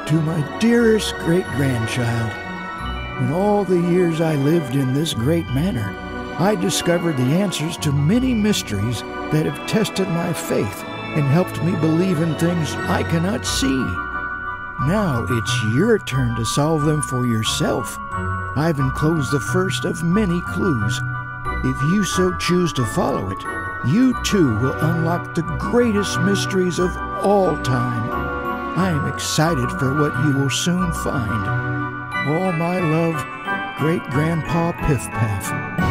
To my dearest great-grandchild, in all the years I lived in this great manor, I discovered the answers to many mysteries that have tested my faith and helped me believe in things I cannot see. Now it's your turn to solve them for yourself. I've enclosed the first of many clues. If you so choose to follow it, you too will unlock the greatest mysteries of all time. I am excited for what you will soon find. All my love, Great-Grandpa Piff-Paff.